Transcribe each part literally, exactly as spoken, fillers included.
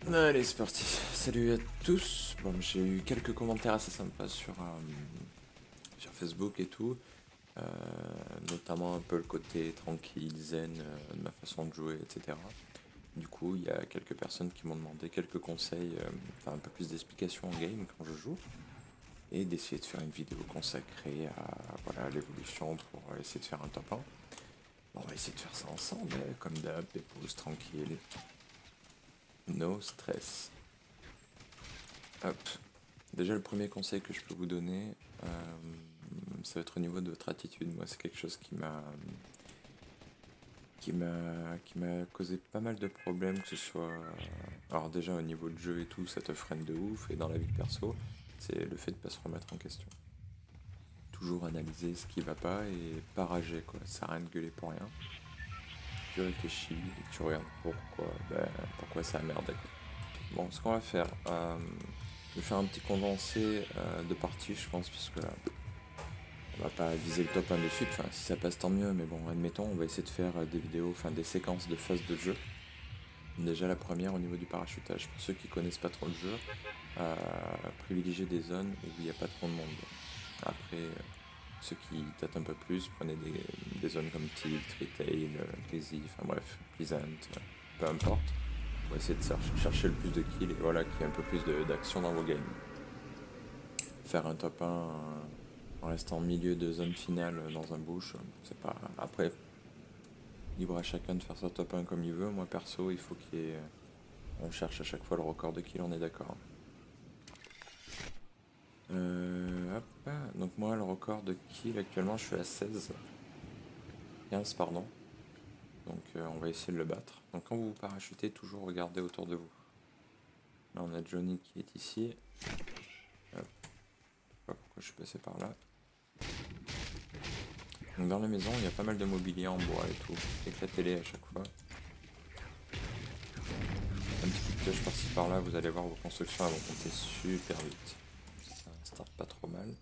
Allez, c'est parti. Salut à tous. Bon, j'ai eu quelques commentaires assez sympas sur, euh, sur Facebook et tout. Euh, Notamment un peu le côté tranquille, zen euh, de ma façon de jouer, et cetera. Du coup, il y a quelques personnes qui m'ont demandé quelques conseils, euh, enfin un peu plus d'explications en game quand je joue, et d'essayer de faire une vidéo consacrée à voilà, l'évolution pour essayer de faire un top un. Bon, on va essayer de faire ça ensemble, hein, comme d'hab, des pauses tranquilles. No stress. Hop. Déjà, le premier conseil que je peux vous donner, euh, ça va être au niveau de votre attitude. Moi, c'est quelque chose qui m'a qui m'a qui m'a causé pas mal de problèmes, que ce soit alors déjà au niveau de jeu et tout, ça te freine de ouf, et dans la vie perso, c'est le fait de pas se remettre en question. Toujours analyser ce qui va pas et pas rager, quoi. Ça sert à rien de gueuler pour rien. Tu réfléchis et tu regardes pourquoi, ben, pourquoi ça a merdé, quoi. Bon, ce qu'on va faire, euh, je vais faire un petit condensé euh, de parties, je pense, puisque là, on va pas viser le top un de suite, enfin si ça passe tant mieux, mais bon, admettons, on va essayer de faire euh, des vidéos, enfin des séquences de phases de jeu. Déjà la première au niveau du parachutage, pour ceux qui connaissent pas trop le jeu, euh, privilégiez des zones où il n'y a pas trop de monde. Après, euh, ceux qui tâtent un peu plus, prenez des, des zones comme Tilt, Retail, euh, Busy, enfin bref, Pleasant, euh, peu importe, pour essayer de cher- chercher le plus de kills et voilà, qu'il y ait un peu plus de- d'action dans vos games. Faire un top un euh, en restant au milieu de zone finale euh, dans un bush, euh, c'est pas. Après, libre à chacun de faire sa top un comme il veut. Moi perso, il faut qu'il y ait. euh, On cherche à chaque fois le record de kill, on est d'accord. Euh, hop. Donc moi, le record de kill actuellement, je suis à seize. quinze, pardon. Donc euh, on va essayer de le battre. Donc quand vous vous parachutez, toujours regardez autour de vous. Là, on a Johnny qui est ici. Hop. Je sais pas pourquoi je suis passé par là. Donc dans la maison, il y a pas mal de mobilier en bois et tout. Éclatez-les à chaque fois. Un petit coup de pioche par-ci par-là, vous allez voir vos constructions elles vont monter super vite. Ça start pas trop mal.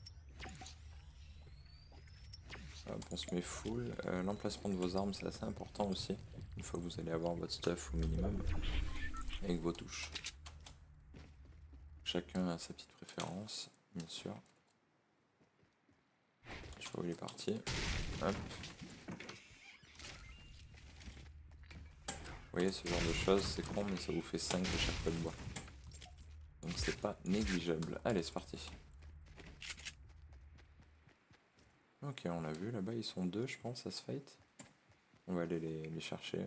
Hop, on se met full. Euh, L'emplacement de vos armes c'est assez important aussi. Une fois que vous allez avoir votre stuff au minimum. Avec vos touches. Chacun a sa petite préférence, bien sûr. Je sais pas où il est parti. Hop. Vous voyez ce genre de choses, c'est con mais ça vous fait cinq à chaque fois de bois. Donc c'est pas négligeable. Allez, c'est parti. Ok, on l'a vu, là-bas ils sont deux je pense à ce fight. On va aller les, les chercher.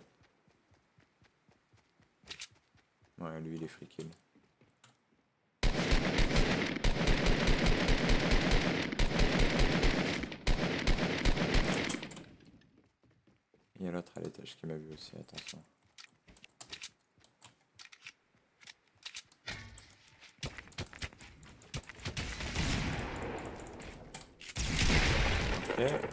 Ouais, lui il est free kill. Il y a l'autre à l'étage qui m'a vu aussi, attention. Ok.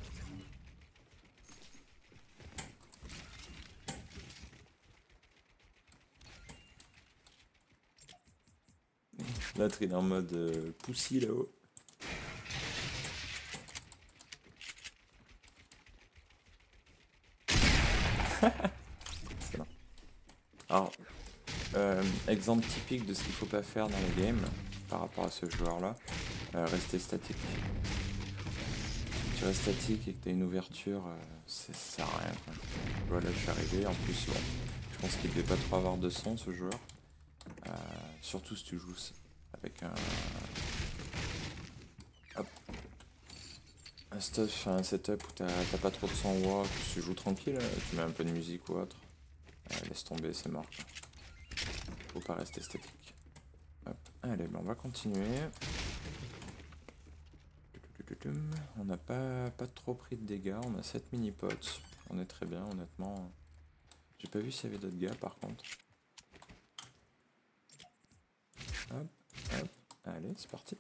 L'autre il est en mode euh, poussi là-haut. Excellent. Alors, euh, exemple typique de ce qu'il faut pas faire dans le game par rapport à ce joueur-là, euh, rester statique. Si tu restes statique et que tu as une ouverture, euh, ça sert à rien, quoi. Voilà, je suis arrivé. En plus, bon, je pense qu'il devait pas trop avoir de son ce joueur. Euh, Surtout si tu joues avec un, hop, un stuff, un setup où t'as t'as pas trop de son ou autre, tu joues tranquille, euh, tu mets un peu de musique ou autre. Euh, laisse tomber, c'est mort, quoi. Faut pas rester statique. Hop. Allez, ben on va continuer. On n'a pas, pas trop pris de dégâts, on a sept mini-pots. On est très bien, honnêtement. J'ai pas vu s'il y avait d'autres gars par contre. Hop, hop. Allez, c'est parti.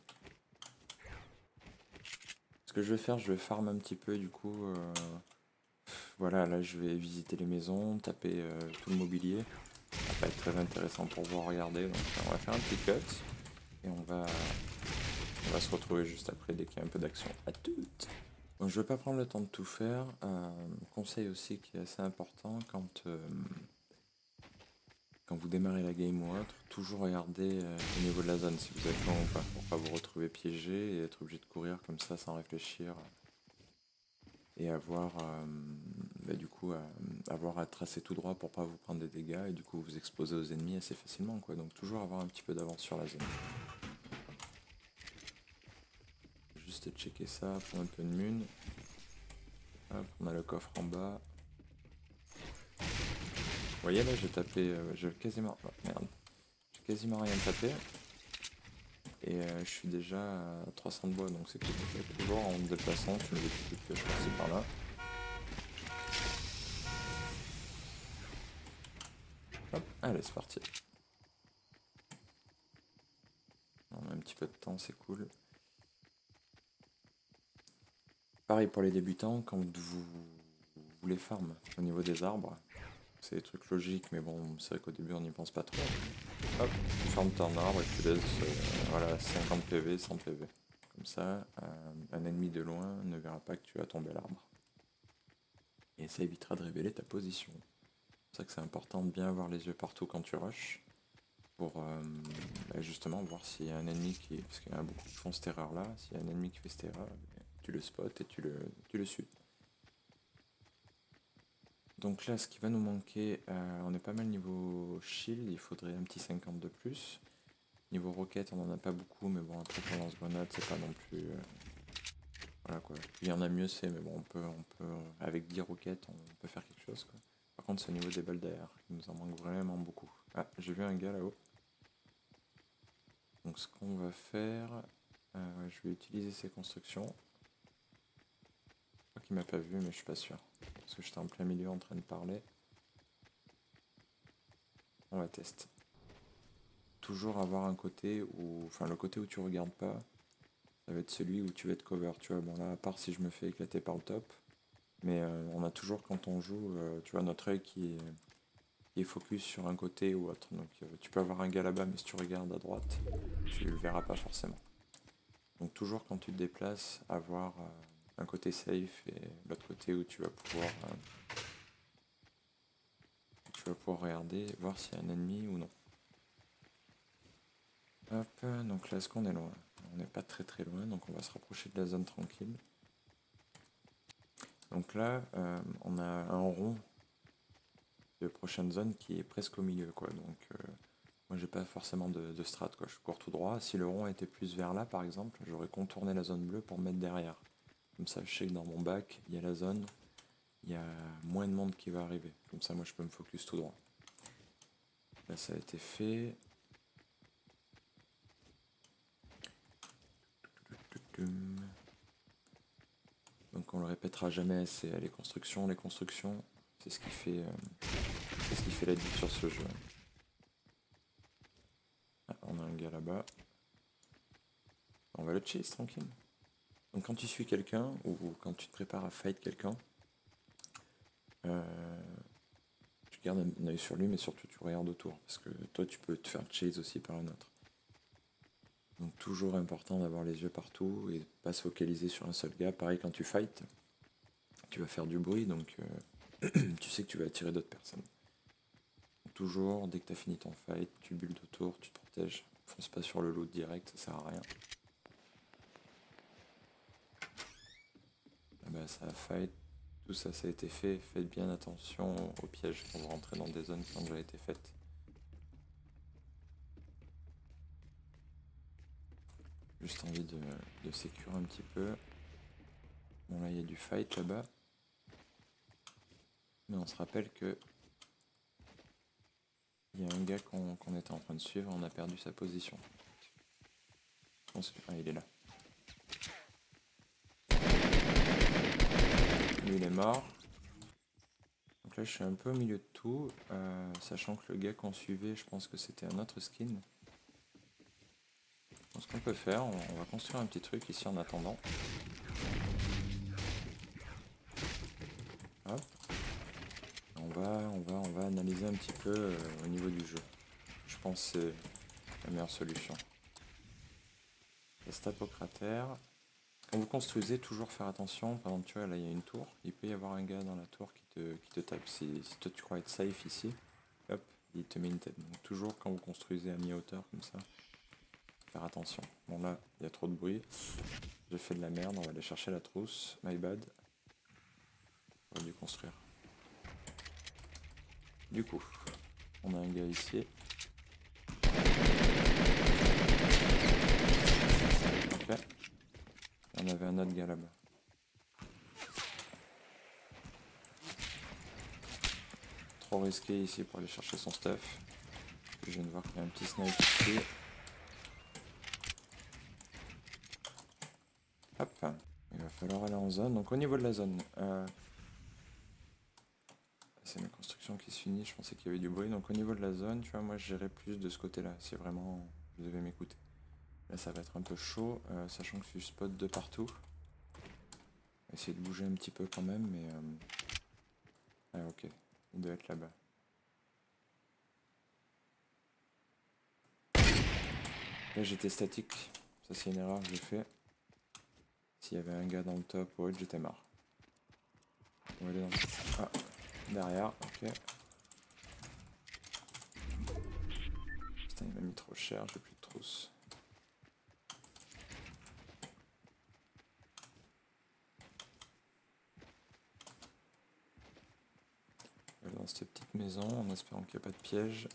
Ce que je vais faire, je vais farm un petit peu du coup. Euh, voilà, là je vais visiter les maisons, taper euh, tout le mobilier. Ça va pas être très intéressant pour vous regarder, donc on va faire un petit cut. Et on va, on va se retrouver juste après dès qu'il y a un peu d'action. À toutes. Donc je vais pas prendre le temps de tout faire. Euh, conseil aussi qui est assez important quand, euh, quand vous démarrez la game ou autre, toujours regarder euh, au niveau de la zone si vous êtes loin ou pas, pour pas vous retrouver piégé et être obligé de courir comme ça sans réfléchir et avoir euh, bah, du coup à, avoir à tracer tout droit pour pas vous prendre des dégâts et du coup vous exposer aux ennemis assez facilement quoi. Donc toujours avoir un petit peu d'avance sur la zone. Juste checker ça, prendre un peu de mun. Hop, on a le coffre en bas. Vous voyez là j'ai tapé, euh, j'ai quasiment, oh, merde, j'ai quasiment rien tapé. Et euh, je suis déjà à trois cents de bois donc c'est cool. Toujours en me déplaçant, tu mets des petites pioches par-ci par-là. Hop, allez c'est parti. On a un petit peu de temps, c'est cool. Pareil pour les débutants, quand vous voulez farm au niveau des arbres, c'est des trucs logiques, mais bon, c'est vrai qu'au début on n'y pense pas trop. Hop, tu farmes ton arbre et tu laisses euh, voilà, cinquante P V, cent P V. Comme ça, euh, un ennemi de loin ne verra pas que tu as tombé l'arbre. Et ça évitera de révéler ta position. C'est pour ça que c'est important de bien avoir les yeux partout quand tu rushes, pour euh, bah justement voir s'il y a un ennemi qui... Parce qu'il y en a beaucoup qui font cette erreur-là, s'il y a un ennemi qui fait cette erreur, tu le spots et tu le, tu le suis. Donc là, ce qui va nous manquer, euh, on est pas mal niveau shield, il faudrait un petit cinquante de plus. Niveau roquette, on en a pas beaucoup, mais bon, après pour lance-grenade, c'est pas non plus... Euh, voilà quoi. Il y en a mieux, c'est, mais bon, on peut, on peut, avec dix roquettes, on peut faire quelque chose quoi. Par contre, c'est au niveau des balles d'air, il nous en manque vraiment beaucoup. Ah, j'ai vu un gars là-haut. Donc ce qu'on va faire, euh, ouais, je vais utiliser ces constructions. Je crois qu'il m'a pas vu, mais je suis pas sûr. Parce que j'étais en plein milieu en train de parler. On va tester. Toujours avoir un côté où, enfin le côté où tu regardes pas, ça va être celui où tu vas être cover, tu vois. Bon là, à part si je me fais éclater par le top, mais euh, on a toujours quand on joue, euh, tu vois, notre œil qui est, qui est focus sur un côté ou autre. Donc euh, tu peux avoir un gars là-bas, mais si tu regardes à droite, tu le verras pas forcément. Donc toujours quand tu te déplaces, avoir euh, un côté safe et l'autre côté où tu vas pouvoir, euh, tu vas pouvoir regarder, voir s'il y a un ennemi ou non. Hop, donc là, est-ce qu'on est loin? On n'est pas très très loin, donc on va se rapprocher de la zone tranquille. Donc là, euh, on a un rond de prochaine zone qui est presque au milieu, quoi. Donc euh, moi, j'ai pas forcément de, de strat, quoi. Je cours tout droit. Si le rond était plus vers là, par exemple, j'aurais contourné la zone bleue pour me mettre derrière. Comme ça, je sais que dans mon bac, il y a la zone, il y a moins de monde qui va arriver. Comme ça, moi, je peux me focus tout droit. Là, ça a été fait. Donc on le répétera jamais, c'est les constructions, les constructions, c'est ce qui fait, euh, c'est ce qui fait la diff sur ce jeu. Ah, on a un gars là-bas. On va le chase tranquille. Donc quand tu suis quelqu'un ou quand tu te prépares à fight quelqu'un, euh, tu gardes un œil sur lui, mais surtout tu regardes autour parce que toi tu peux te faire chase aussi par un autre. Donc toujours important d'avoir les yeux partout et pas se focaliser sur un seul gars. Pareil quand tu fight, tu vas faire du bruit, donc euh, tu sais que tu vas attirer d'autres personnes. Toujours, dès que tu as fini ton fight, tu builds autour, tu te protèges. Fonce pas sur le loot direct, ça sert à rien. Ah bah, ça a fight, tout ça, ça a été fait. Faites bien attention aux pièges quand vous rentrez dans des zones qui ont déjà été faites. Juste envie de, de sécuriser un petit peu. Bon là il y a du fight là-bas. Mais on se rappelle que il y a un gars qu'on qu'on était en train de suivre, on a perdu sa position. Je pense que... Ah, il est là. Lui il est mort. Donc là je suis un peu au milieu de tout, euh, sachant que le gars qu'on suivait, je pense que c'était un autre skin. Donc ce qu'on peut faire, on, on va construire un petit truc ici en attendant. Hop. On va, on va, on va analyser un petit peu euh, au niveau du jeu. Je pense que c'est la meilleure solution. Ça se tape au cratère. Quand vous construisez, toujours faire attention. Par exemple, tu vois, là il y a une tour. Il peut y avoir un gars dans la tour qui te, qui te tape. Si, si toi tu crois être safe ici, hop, il te met une tête. Donc toujours quand vous construisez à mi-hauteur comme ça, faire attention. Bon là, il y a trop de bruit. J'ai fait de la merde, on va aller chercher la trousse. My bad. J'aurais dû construire. Du coup, on a un gars ici. Ok. On avait un autre gars là-bas. Trop risqué ici pour aller chercher son stuff. Je viens de voir qu'il y a un petit snipe ici. Hop. Il va falloir aller en zone. Donc au niveau de la zone, euh, c'est ma construction qui se finit. Je pensais qu'il y avait du bruit. Donc au niveau de la zone, tu vois, moi je gérais plus de ce côté-là. Si vraiment vous devez m'écouter. Là ça va être un peu chaud, euh, sachant que je spot de partout. Essayer de bouger un petit peu quand même, mais... Euh... Ah ok, il doit être là-bas. Là j'étais statique, ça c'est une erreur que j'ai fait. S'il y avait un gars dans le top ou autre, j'étais marre. On va aller dans... Ah, derrière, ok. Putain, il m'a mis trop cher, j'ai plus de trousse. On va aller dans cette petite maison en espérant qu'il n'y a pas de piège.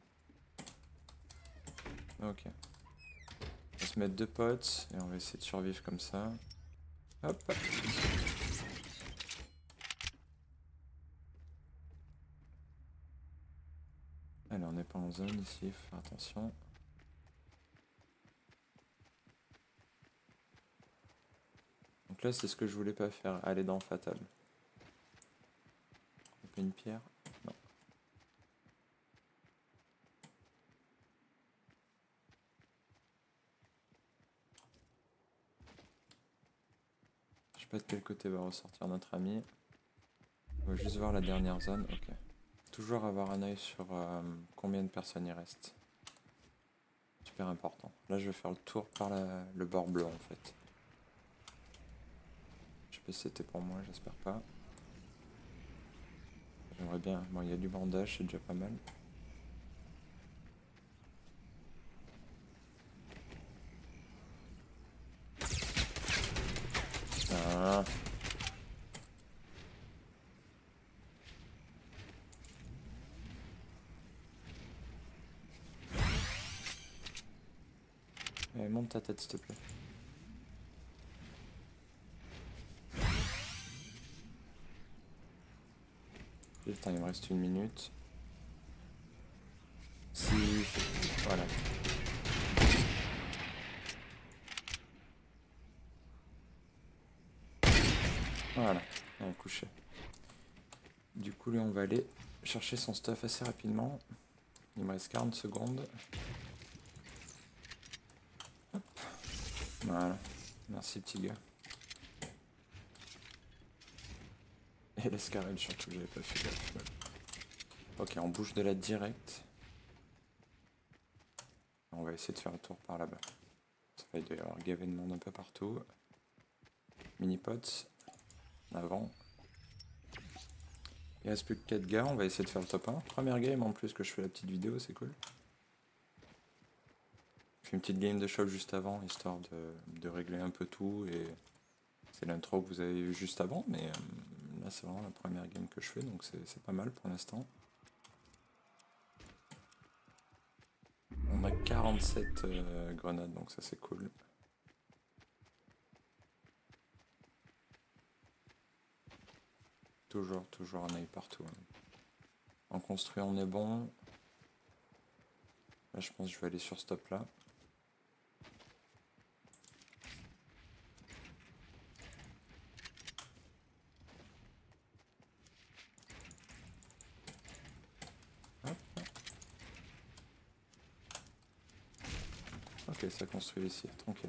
Ok. On va se mettre deux potes et on va essayer de survivre comme ça. Hop. Allez, on n'est pas en zone ici, il faut faire attention. Donc là, c'est ce que je voulais pas faire, aller dans Fatal. On peut une pierre? Non. Je sais pas de quel côté va ressortir notre ami. On va juste voir la dernière zone, ok. Toujours avoir un œil sur euh, combien de personnes il reste. Super important. Là, je vais faire le tour par la, le bord bleu en fait. Je sais pas si c'était pour moi, j'espère pas. J'aimerais bien. Bon, il y a du bandage, c'est déjà pas mal. Ah. Allez, monte ta tête, s'il te plaît. Putain, il me reste une minute. Si... Voilà. Voilà, elle est couchée. Du coup, lui, on va aller chercher son stuff assez rapidement. Il me reste quarante secondes. Hop. Voilà. Merci, petit gars. Et l'escarelle, surtout, j'avais pas fait gaffe. Ok, on bouge de là direct. On va essayer de faire un tour par là-bas. Ça va, il doit y avoir gavé de monde un peu partout. Mini-pots. En avant. Il reste plus que quatre gars, on va essayer de faire le top un. Première game en plus que je fais la petite vidéo, c'est cool. Je fais une petite game de shop juste avant, histoire de, de régler un peu tout. Et c'est l'intro que vous avez eu juste avant, mais euh, là c'est vraiment la première game que je fais, donc c'est pas mal pour l'instant. On a quarante-sept euh, grenades, donc ça c'est cool. Toujours, toujours un œil partout. Hein. En construit, on est bon. Là, je pense que je vais aller sur ce top là. Hop. Ok, ça construit ici, tranquille.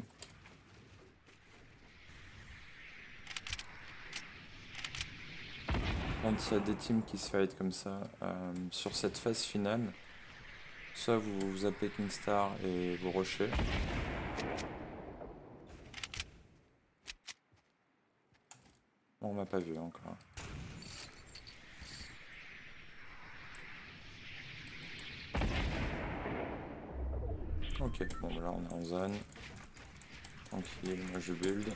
Quand il y a des teams qui se fight comme ça, euh, sur cette phase finale, soit vous vous appelez Kingstar et vous rushez. Bon, on m'a pas vu encore. Ok, bon bah là on est en zone. Tranquille, moi je build.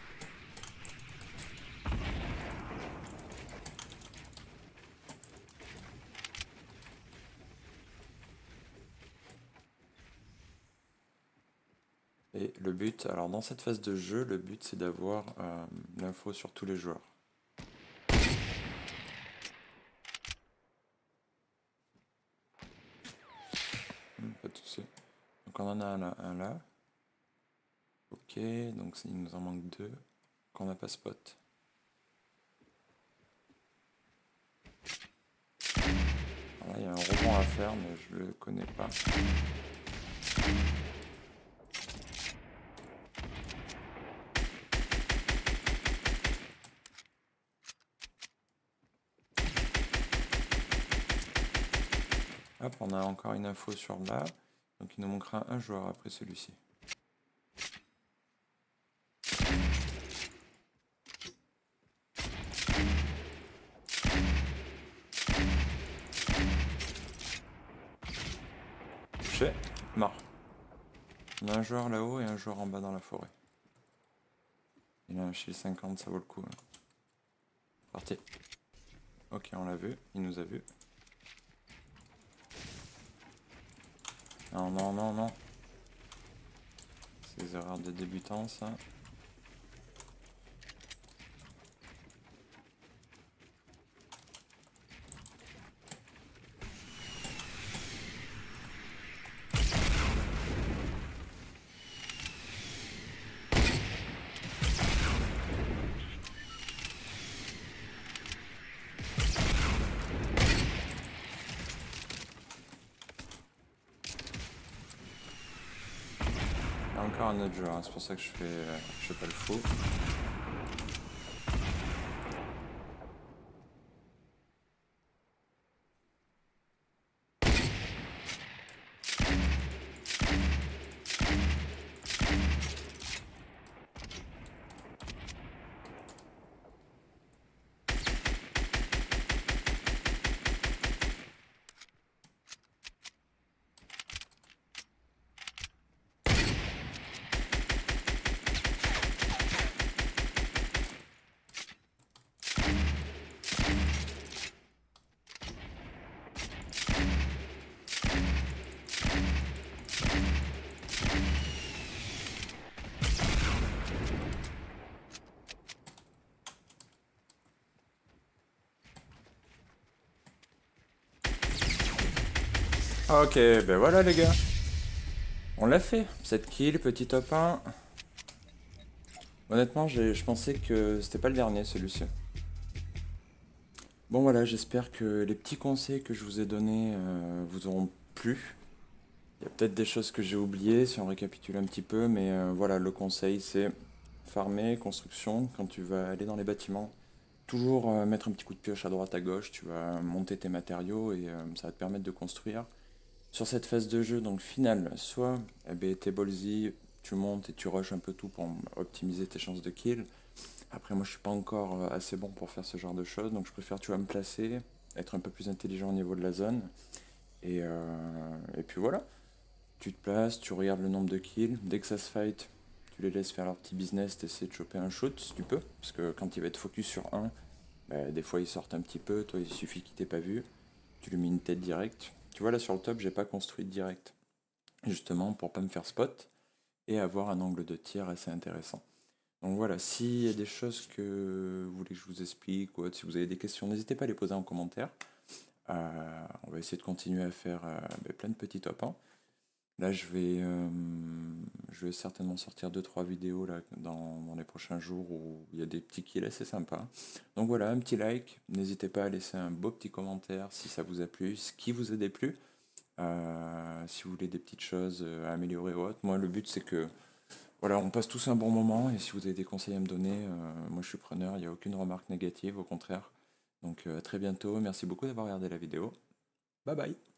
Et le but, alors dans cette phase de jeu, le but c'est d'avoir euh, l'info sur tous les joueurs. Hmm, pas de souci. Donc on en a un là, un là. Ok, donc il nous en manque deux. Qu'on n'a pas spot. Alors là, il y a un rebond à faire, mais je le connais pas. Hop, on a encore une info sur là. Donc il nous manquera un joueur après celui-ci. Touché, mort. On a un joueur là-haut et un joueur en bas dans la forêt. Il a un shield cinquante, ça vaut le coup. Hein. Parti. Ok, on l'a vu, il nous a vu. Non, non, non, non. C'est des erreurs de débutants, ça. Il y a encore un autre joueur, hein. C'est pour ça que je fais, euh, je fais pas le fou. Ok, ben voilà les gars. On l'a fait. sept kills, petit top un. Honnêtement, je pensais que c'était pas le dernier celui-ci. Bon voilà, j'espère que les petits conseils que je vous ai donnés euh, vous auront plu. Il y a peut-être des choses que j'ai oubliées si on récapitule un petit peu, mais euh, voilà, le conseil c'est farmer, construction, quand tu vas aller dans les bâtiments, toujours euh, mettre un petit coup de pioche à droite à gauche, tu vas monter tes matériaux et euh, ça va te permettre de construire. Sur cette phase de jeu, donc finale, soit eh ben, t'es ballsy, tu montes et tu rushes un peu tout pour optimiser tes chances de kill. Après, moi je suis pas encore euh, assez bon pour faire ce genre de choses, donc je préfère, tu vas me placer, être un peu plus intelligent au niveau de la zone. Et, euh, et puis voilà, tu te places, tu regardes le nombre de kills, dès que ça se fight, tu les laisses faire leur petit business, t'essaies de choper un shoot si tu peux, parce que quand il va être focus sur un, bah, des fois ils sortent un petit peu, toi il suffit qu'il t'ait pas vu, tu lui mets une tête directe. Tu vois là sur le top, j'ai pas construit de direct, justement pour pas me faire spot et avoir un angle de tir assez intéressant. Donc voilà, s'il y a des choses que vous voulez que je vous explique ou autre, si vous avez des questions, n'hésitez pas à les poser en commentaire. Euh, on va essayer de continuer à faire euh, bah, plein de petits top un. Là, je vais, euh, je vais certainement sortir deux trois vidéos là, dans, dans les prochains jours où il y a des petits kills assez sympas. Donc voilà, un petit like. N'hésitez pas à laisser un beau petit commentaire si ça vous a plu, ce qui vous a déplu. Euh, si vous voulez des petites choses à améliorer ou autre. Moi, le but, c'est que voilà, on passe tous un bon moment. Et si vous avez des conseils à me donner, euh, moi, je suis preneur. Il n'y a aucune remarque négative, au contraire. Donc, euh, à très bientôt. Merci beaucoup d'avoir regardé la vidéo. Bye bye.